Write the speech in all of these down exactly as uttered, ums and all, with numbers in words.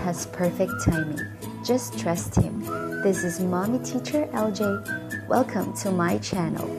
has perfect timing. Just trust Him. This is Mommy Teacher L J. Welcome to my channel.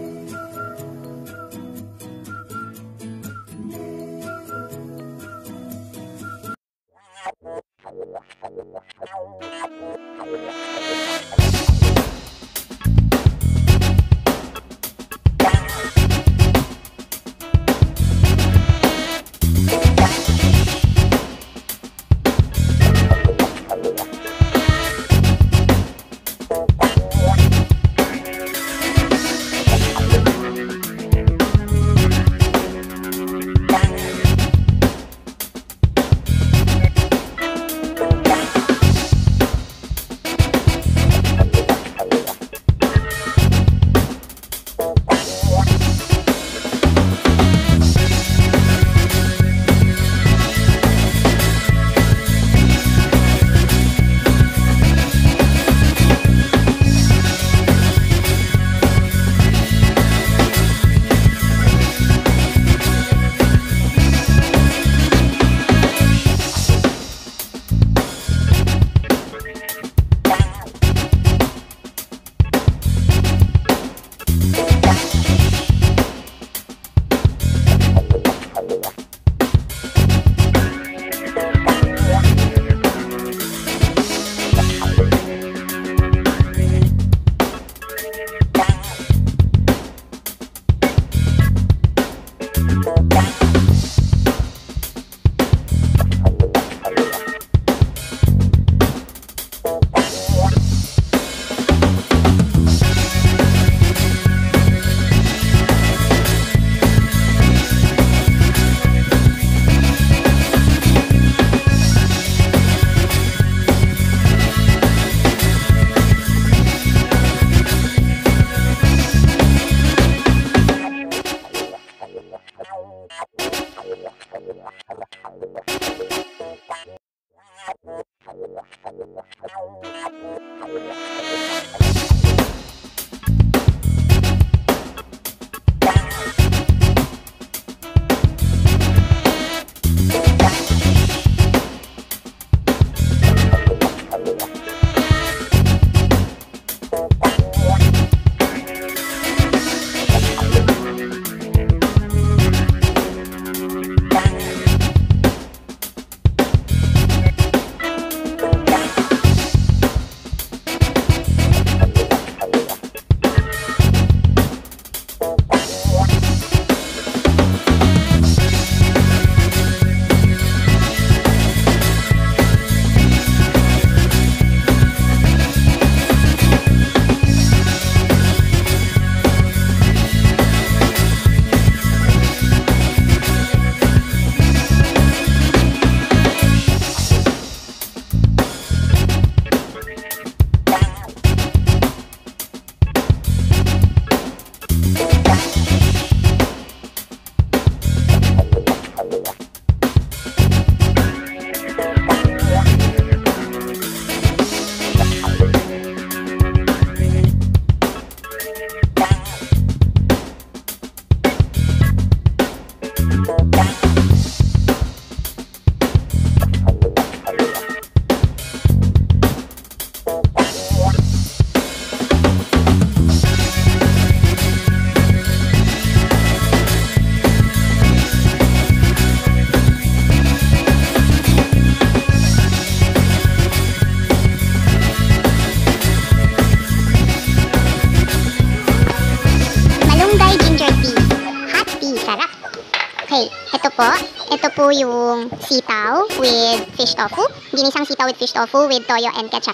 Ito po, ito po yung sitaw with fish tofu. Ginisang sitaw with fish tofu with toyo and ketchup.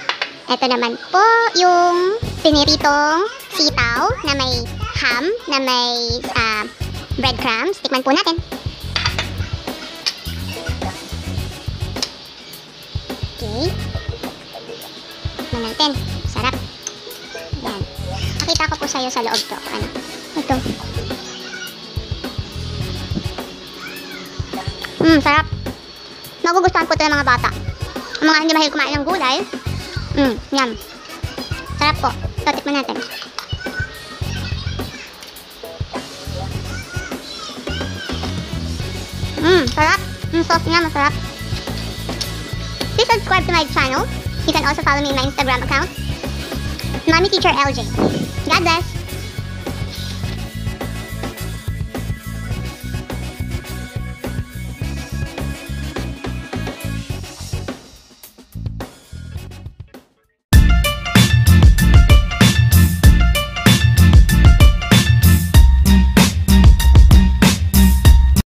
Ito naman po yung piniritong sitaw na may ham, na may uh, breadcrumbs. Tikman po natin. Okay. Tikman natin. Sarap. Yan. Nakita ko po sa'yo sa loob to. Ano? Ito. Hmm, sarap. Magugustuhan po ito ng mga bata. Ang mga hindi mahilig kumain ng gulay. Hmm, yum. Sarap po. Ito, tikman natin. Hmm, sarap. Yung sauce niya, masarap. Please subscribe to my channel. You can also follow me in my Instagram account, mommyteacherLJ. God bless!